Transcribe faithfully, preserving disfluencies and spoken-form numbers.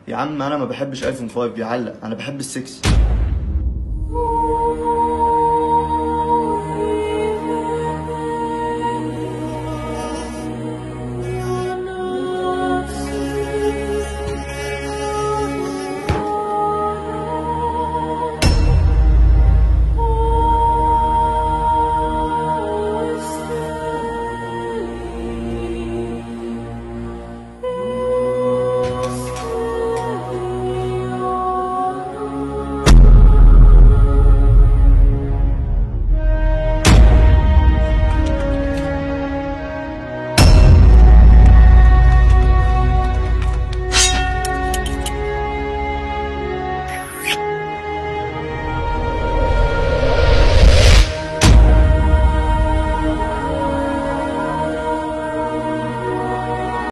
يا عم انا ما بحبش ايفون خمسة بيعلق، انا بحب الستة.